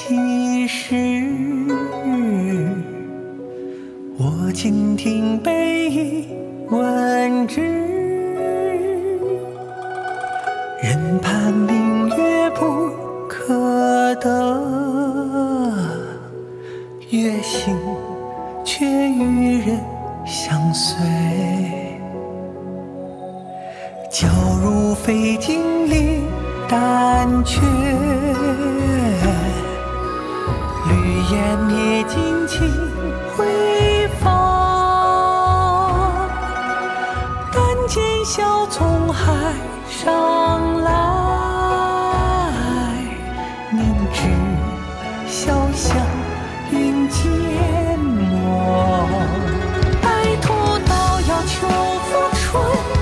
几时？我静听背影问之，人盼明月不可得，月行却与人相随。娇如飞金鳞胆怯，绿叶灭尽情回放，但见小从海上来，凝脂潇湘云间梦。白头到要秋复春。